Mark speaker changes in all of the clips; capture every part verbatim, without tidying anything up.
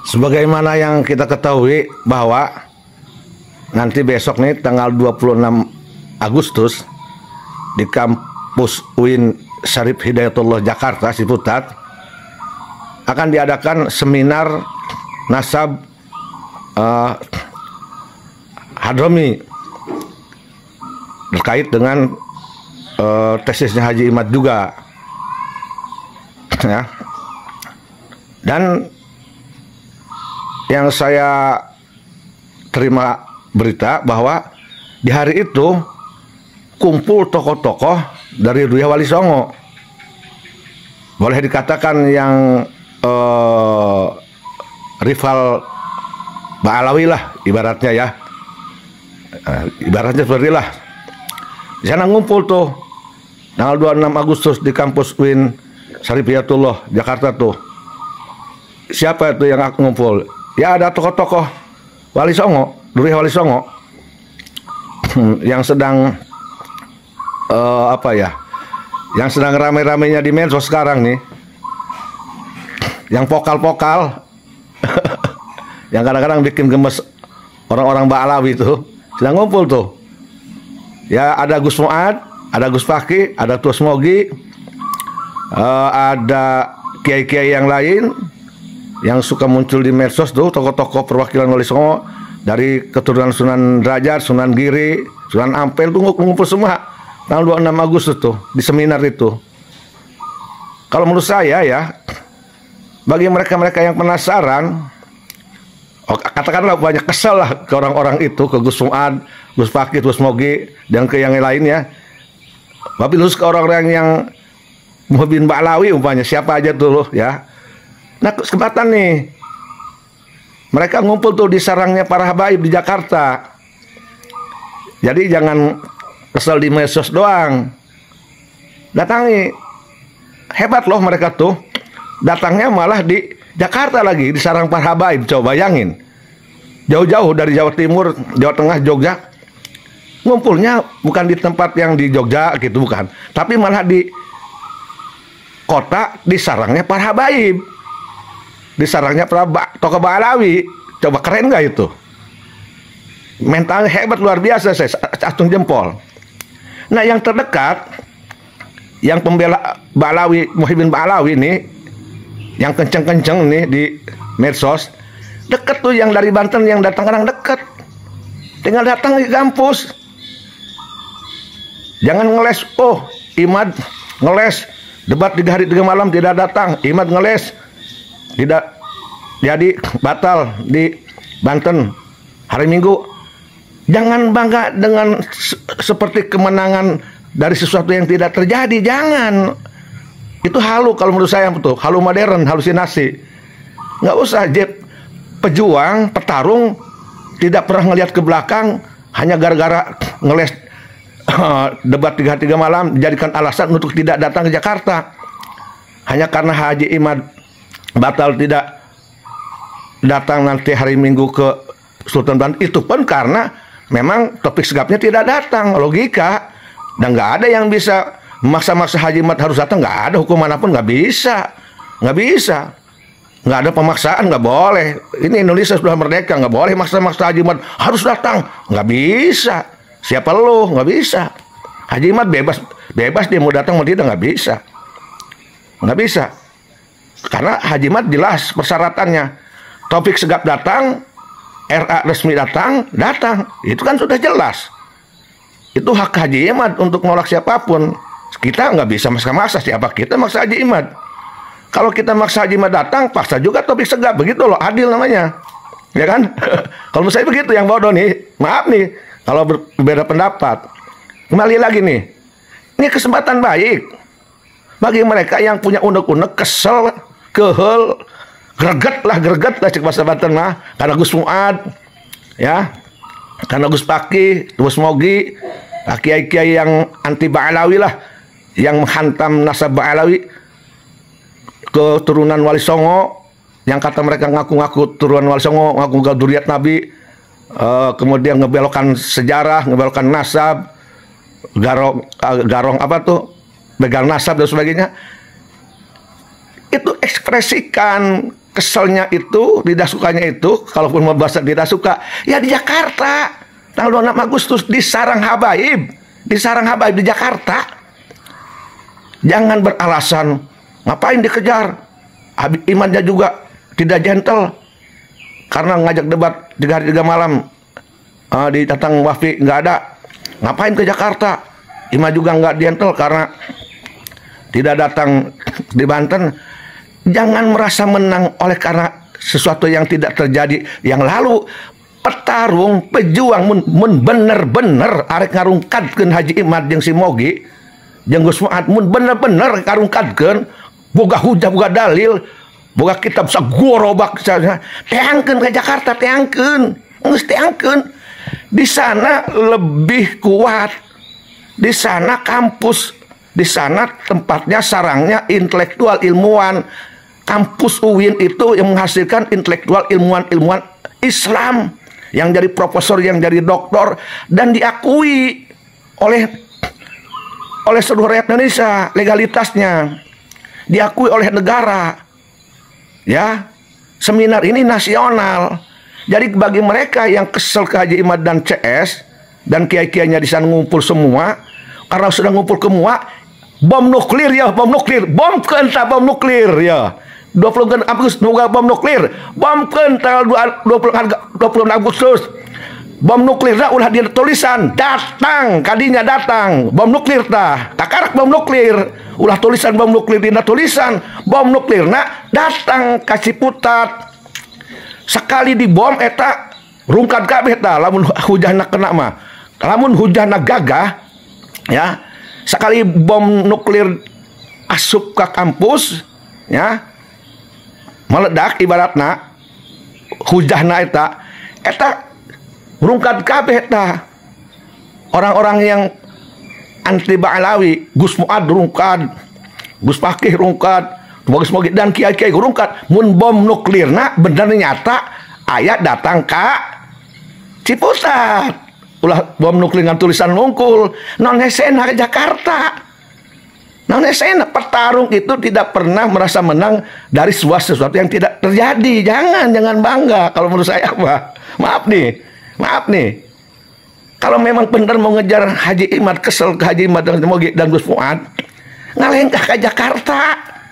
Speaker 1: Sebagaimana yang kita ketahui bahwa nanti besok nih tanggal dua puluh enam Agustus di kampus U I N Syarif Hidayatullah Jakarta Ciputat akan diadakan seminar nasab uh, Hadromi terkait dengan uh, tesisnya Haji Imad juga, ya. Dan yang saya terima berita bahwa di hari itu kumpul tokoh-tokoh dari Ruya Wali Songo. Boleh dikatakan yang eh, rival Ba'alawi lah ibaratnya, ya. Eh, ibaratnya seperti lah. Di sana ngumpul tuh tanggal dua puluh enam Agustus di kampus U I N Syarif Hidayatullah Jakarta tuh. Siapa itu yang ngumpul? Ya ada tokoh-tokoh Wali Songo, Ruya Wali Songo yang sedang uh, apa ya? Yang sedang rame-ramenya di medsos sekarang nih. Yang pokal-pokal yang kadang-kadang bikin gemes orang-orang Ba'alawi itu sedang ngumpul tuh. Ya ada Gus Muad, ada Gus Fakih, ada Tus Mogi, uh, ada kiai-kiai yang lain yang suka muncul di medsos tuh, tokoh-tokoh perwakilan Wali Songo dari keturunan Sunan Derajat, Sunan Giri, Sunan Ampel tuh ngumpul semua tanggal dua puluh enam Agustus tuh di seminar itu. Kalau menurut saya ya, bagi mereka-mereka yang penasaran, oh, katakanlah banyak kesel lah ke orang-orang itu, ke Gus Muad, Gus Fakih, Gus Mogi, dan ke yang lainnya. Tapi terus ke orang-orang yang Muhibin Ba'alawi umpamanya, siapa aja tuh loh, ya. Nah, kesempatan nih, mereka ngumpul tuh di sarangnya para habaib di Jakarta. Jadi jangan kesel di medsos doang, datangi. Hebat loh mereka tuh, datangnya malah di Jakarta lagi, di sarang para habaib. Coba bayangin, jauh-jauh dari Jawa Timur, Jawa Tengah, Jogja, ngumpulnya bukan di tempat yang di Jogja gitu, bukan, tapi malah di kota, di sarangnya para habaib, di sarangnya para tokoh Ba'alawi. Coba keren nggak itu? Mentalnya hebat luar biasa, saya acung jempol. Nah, yang terdekat, yang pembela Ba'alawi, Muhibin Ba'alawi ini, yang kenceng-kenceng nih di medsos, deket tuh yang dari Banten yang datang kadang deket, tinggal datang di kampus. Jangan ngeles, oh Imad ngeles, debat tiga hari tiga malam tidak datang, Imad ngeles, tidak jadi batal di Banten hari Minggu. Jangan bangga dengan se seperti kemenangan dari sesuatu yang tidak terjadi. Jangan. Itu halu kalau menurut saya, betul. Halu modern, halusinasi. Nggak usah, Jeb. Pejuang, petarung tidak pernah ngelihat ke belakang hanya gara-gara ngeles debat tiga hari tiga malam dijadikan alasan untuk tidak datang ke Jakarta. Hanya karena Haji Imad batal tidak datang nanti hari Minggu ke Sultan Banten, itu pun karena memang topik segapnya tidak datang, logika. Dan nggak ada yang bisa memaksa-maksa Haji Imad harus datang, nggak ada hukum manapun, nggak bisa, nggak bisa, nggak ada pemaksaan, nggak boleh. Ini Indonesia sudah merdeka, nggak boleh maksa-maksa Haji Imad harus datang, nggak bisa. Siapa lu? Nggak bisa. Haji Imad bebas, bebas dia mau datang mau tidak, nggak bisa, nggak bisa. Karena Haji Imad jelas persyaratannya. Topik segap datang, R A resmi datang, datang. Itu kan sudah jelas. Itu hak Haji Imad untuk nolak siapapun. Kita nggak bisa maksa-maksa siapa kita maksa Haji Imad. Kalau kita maksa Haji Imad datang, paksa juga topik segap. Begitu loh, adil namanya. Ya kan? Kalau menurut saya begitu, yang bodoh nih. Maaf nih, kalau berbeda pendapat. Kembali lagi nih. Ini kesempatan baik bagi mereka yang punya unek-unek, kesel, kehel, greget lah, greget lah cek bahasa Banten mah, karena Gus Muad, ya, karena Gus Fakih, Gus Mogi, kiai-kiai yang anti Ba'alawi lah, yang menghantam nasab Ba'alawi, keturunan Wali Songo, yang kata mereka ngaku-ngaku turunan Wali Songo, ngaku duriat Nabi, uh, kemudian ngebelokkan sejarah, ngebelokkan nasab, garong, uh, garong apa tuh, begal nasab dan sebagainya. Itu ekspresikan keselnya itu, tidak sukanya itu, kalaupun mau bahasa tidak suka, ya di Jakarta. Tanggal dua puluh enam Agustus di Sarang Habaib, di Sarang Habaib di Jakarta. Jangan beralasan ngapain dikejar. Habib Imadnya juga tidak gentle karena ngajak debat tiga hari tiga malam, uh, di datang Wafi nggak ada. Ngapain ke Jakarta? Imad juga nggak gentle karena tidak datang di Banten. Jangan merasa menang oleh karena sesuatu yang tidak terjadi yang lalu. Petarung, pejuang mun, mun bener-bener arek ngarungkadkeun Haji Imad jeung si Mogi jeung Gus Fuad, mun bener-bener ngarungkadkeun boga hujah, boga dalil, boga kitab sagorobak teangkeun ke Jakarta, teangkeun, geus teangkeun. Di sana lebih kuat. Di sana kampus, di sana tempatnya, sarangnya intelektual, ilmuwan. Kampus U I N itu yang menghasilkan intelektual, ilmuwan-ilmuwan Islam yang jadi profesor, yang jadi doktor, dan diakui oleh oleh seluruh rakyat Indonesia, legalitasnya diakui oleh negara. Ya, seminar ini nasional. Jadi bagi mereka yang kesel ke Haji Imad dan C S dan kiai-kiainya di sana ngumpul semua, karena sudah ngumpul semua, bom nuklir ya, bom nuklir, bom kenta bom nuklir ya. dua puluh Agustus nuga bom nuklir, bom kenta dua puluh Agustus. Bom nuklir dah ulah dia tulisan, datang kadinya datang bom nuklir tah takarak bom nuklir, ulah tulisan bom nuklir dina tulisan bom nuklir nah datang kasih putat. Sekali di bom eta rungkad kabeh tah lamun hujahna kena mah, lamun hujahna gagah ya, sekali bom nuklir asup ke kampus ya, meledak ibaratna hujahna eta eta rungkad kabeh tah. Orang-orang yang anti Ba'alawi, Gus Fuad rungkad, Gus Fakih rungkad, Gus Mogi dan kiai-kiai rungkad. Mun bom nuklirna bener nyata aya datang ka Ciputat. Ulah bom nuklir dengan tulisan nungkul non hesena ke Jakarta. Non hesena, petarung itu tidak pernah merasa menang dari sebuah sesuatu yang tidak terjadi. Jangan, jangan bangga kalau menurut saya, Pak. Maaf nih. Maaf nih, kalau memang benar mau ngejar Haji Imad, kesel ke Haji Imad dan Mogi dan Gus Fuad, ngalengkah ke Jakarta.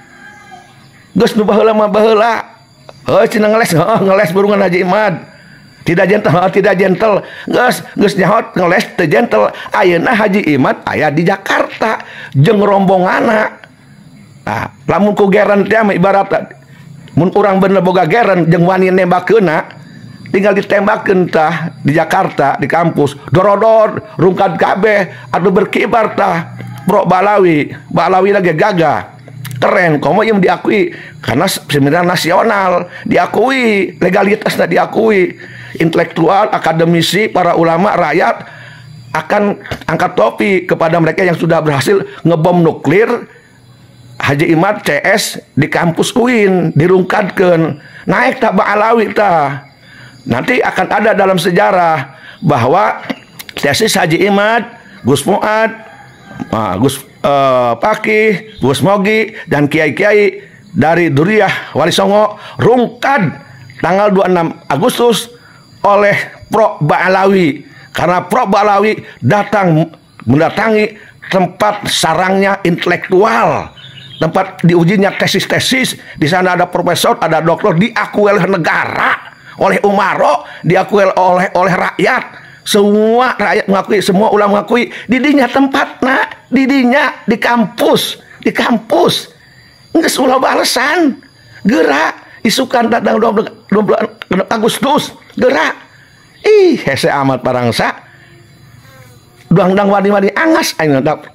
Speaker 1: Gus nu baheula mah baheula, oh cina ngeles, oh ngeles burungan Haji Imad, tidak gentle, oh, tidak gentle, Gus Gus nyaho ngeles teu gentle. Ayeuna Haji Imad aya di Jakarta jeung rombonganna. Nah, lamun ku geren teh ibarat mun urang bener boga geren jeung wani nembakeunna, tinggal ditembakkan tah di Jakarta di kampus dorodor rungkad kabeh adu berkibar tah pro Balawi Balawi lagi gagah keren komo yang diakui karena seminar nasional diakui, legalitasnya diakui, intelektual, akademisi, para ulama, rakyat akan angkat topi kepada mereka yang sudah berhasil ngebom nuklir Haji Imad C S di kampus U I N, dirungkadkan naik tah Balawi tah. Nanti akan ada dalam sejarah bahwa tesis Haji Imad, Gus Fuad, uh, Gus uh, Fakih, Gus Mogi, dan kiai-kiai dari Duriyah Wali Songo rungkad tanggal dua puluh enam Agustus oleh Pro Ba'alawi. Karena Pro Ba'alawi datang mendatangi tempat sarangnya intelektual, tempat diujinya tesis-tesis. Di sana ada profesor, ada doktor, diakui oleh negara, oleh Umaro, diakui oleh oleh rakyat. Semua rakyat mengakui, semua ulama mengakui. Didinya tempat nak, didinya di kampus, di kampus. Nggak ulah balasan, gerak isukan datang dua puluh Agustus, gerak. Ih, hese amat parangsa. Duang-dang wani-wani angas aing dap.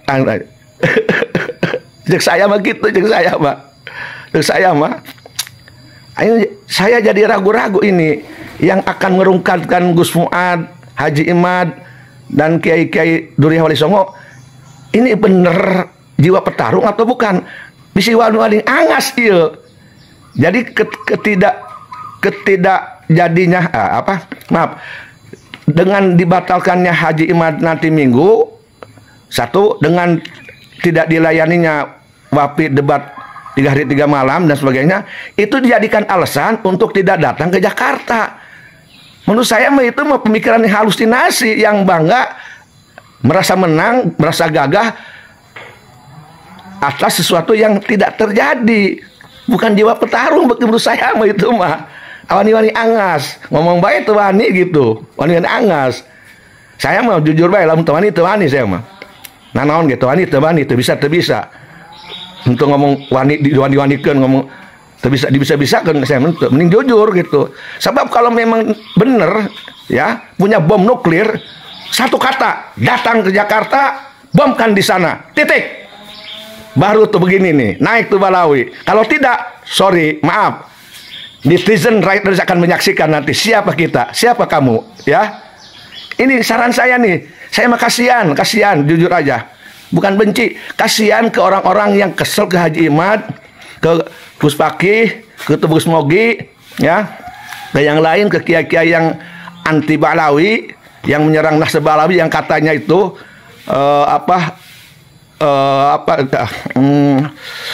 Speaker 1: Jeung saya mah gitu, jeung saya mah. Jeung saya mah saya jadi ragu-ragu ini yang akan merungkadkan Gus Fuad, Haji Imad, dan kiai-kiai Duriyah Wali Songo. Ini bener jiwa petarung atau bukan? Bisi wani angas ieu. Jadi ketidak ketidak jadinya ah, apa? Maaf. Dengan dibatalkannya Haji Imad nanti Minggu, satu dengan tidak dilayaninya Wapi debat tiga hari tiga malam dan sebagainya, itu dijadikan alasan untuk tidak datang ke Jakarta. Menurut saya itu mah pemikiran yang halusinasi, yang bangga, merasa menang, merasa gagah atas sesuatu yang tidak terjadi. Bukan jiwa petarung menurut saya mah itu mah. Wani-wani angas, ngomong baik tuh wani gitu, wani-wani angas. Saya mau jujur baik, lamun wani itu wani saya mah. Nah naon gitu, wani itu wani itu bisa itu bisa. Untuk ngomong wani di wani-wanikan ngomong itu bisa bisa-bisa kan saya mending jujur gitu. Sebab kalau memang bener ya punya bom nuklir, satu kata, datang ke Jakarta, bomkan di sana, titik. Baru tuh begini nih, naik tuh Balawi. Kalau tidak, sorry, maaf. Netizen Riders akan menyaksikan nanti siapa kita, siapa kamu, ya. Ini saran saya nih, saya mah kasihan, kasihan, jujur aja. Bukan benci, kasihan ke orang-orang yang kesel ke Haji Imad, ke Gus Pakih, ke Gus Mogi, ya. Ke yang lain, ke kiai-kiai yang anti Balawi, yang menyerang Nasab Balawi, yang katanya itu uh, apa, uh, apa, um,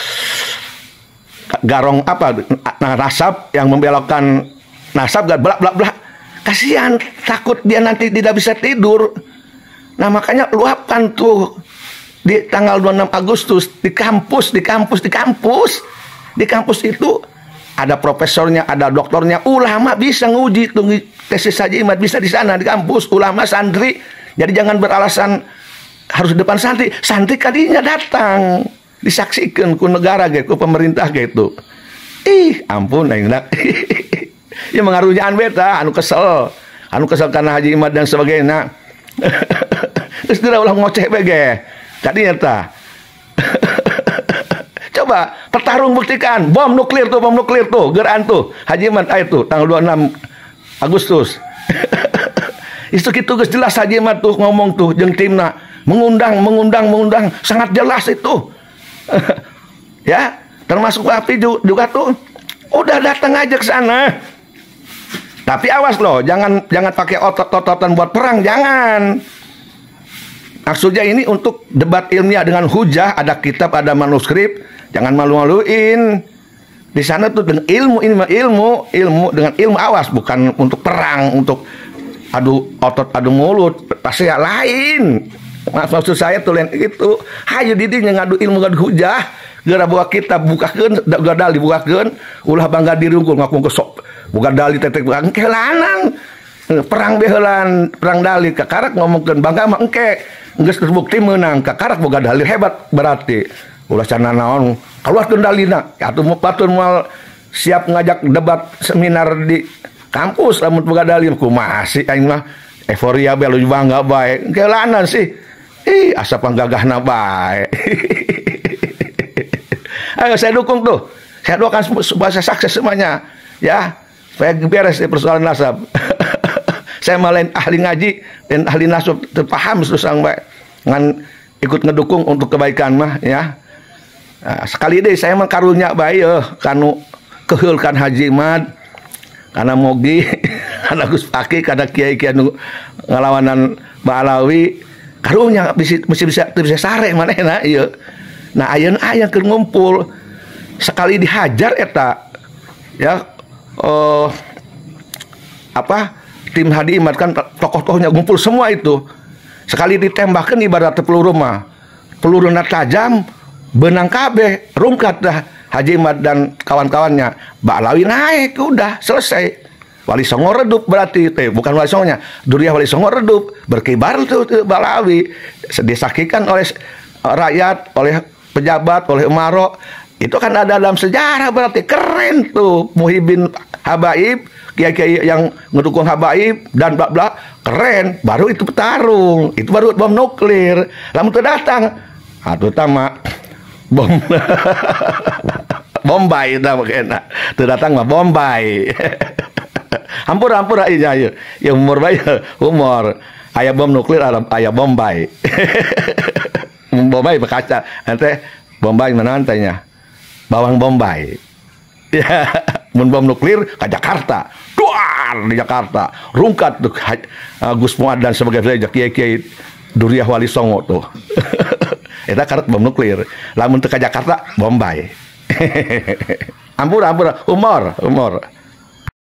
Speaker 1: garong apa nasab yang membelokkan nasab gak belak belak belak, kasihan, takut dia nanti tidak bisa tidur. Nah makanya luapkan tuh di tanggal dua puluh enam Agustus di kampus di kampus di kampus di kampus itu ada profesornya, ada doktornya, ulama bisa nguji tuh tesis Haji Imad, bisa di sana di kampus, ulama, santri. Jadi jangan beralasan harus di depan santri, santri kadinya datang disaksikan ku negara gitu, ku pemerintah gitu. Ih, ampun enak. Ya mengaruhnya beta anu kesel, anu kesel karena Haji Imad dan sebagainya. Terus dia ulah ngoceh bege. Tadinya ta. Coba petarung buktikan, bom nuklir tuh, bom nuklir tuh, geran tuh. Haji Imad ayo tuh tanggal dua puluh enam Agustus. Itu gitu geus jelas Haji Imad tuh ngomong tuh jeung timna, mengundang, mengundang, mengundang, sangat jelas itu. Ya, termasuk Api juga tuh udah datang aja ke sana. Tapi awas loh, jangan jangan pakai otot-ototan buat perang, jangan. Maksudnya ini untuk debat ilmiah dengan hujah, ada kitab, ada manuskrip, jangan malu-maluin. Di sana tuh dengan ilmu, ini mah ilmu, ilmu dengan ilmu, awas, bukan untuk perang, untuk adu otot, adu mulut, pasti ya lain. Maksud saya tuh lain itu, hayu didinya ngadu ilmu ngadu hujah, gara bawa kitab bukakeun, gak dali bukakeun, ulah bangga diri unggul ngaku kesok, buka dali tetek bukan kelanan, perang behelan, perang dali, kakarak ngomongkeun bangga mah engke, geus terbukti menang, kakarak boga dali hebat berarti, ulah cenah naon, kaluarkeun dalina, atuh batur moal siap ngajak debat seminar di kampus, lamun boga dali kumaha sih aing mah euforia bae lu bangga bae, kelanan sih. Ih, asa panggagahna bae. Ayo saya dukung tuh. Saya doakan supaya sukses semuanya. Ya, supaya beres di persoalan nasab. Saya malah ahli ngaji dan ahli nasab terpaham susang bae. Ngan ikut ngedukung untuk kebaikan mah ya. Nah, sekali deh saya mah karunya bae yeuh kanu keheulkan Haji Imad. Karena Mogi, karena Gus Pakih, karena kiai-kiai ngalawanan Balawi. Karunya bisa bisa bisa sare manehna ieu. Nah ayeuna aya keur ngumpul. Sekali dihajar eta ya uh, apa tim Haji Imad kan tokoh-tokohnya ngumpul semua itu. Sekali ditembakkan ibarat peluru mah. Peluruna tajam, benang kabeh, rungkat dah Haji Imad dan kawan-kawannya. Balawi naik udah selesai. Wali Songo redup berarti, eh, bukan Wali Songonya, Duriah Wali Songo redup, berkibar tuh, tuh Balawi, disaksikan oleh rakyat, oleh pejabat, oleh umaro. Itu kan ada dalam sejarah, berarti keren tuh Muhyiddin Habaib, kiai-kiai yang ngedukung Habaib dan bla bla, keren. Baru itu petarung, itu baru bom nuklir. Lamun tuh datang, atuh tama bom Bombay dah makanya. Tuh datang mah Bombay. Hampur hampur aja ya. Ya umur bae humor. Aya bom nuklir, aya Bombay. Bombay berkaca. Nanti Bombay mana tanya? Bawang Bombay. Ya, mun bom nuklir ke Jakarta. Duar di Jakarta. Rungkat tuh uh, Gus Muad dan sebagainya kiai-kiai Duriah Wali Songo tuh. Eta karek bom nuklir. Lamun teu ka Jakarta Bombay. ampun, ampun, humor, humor.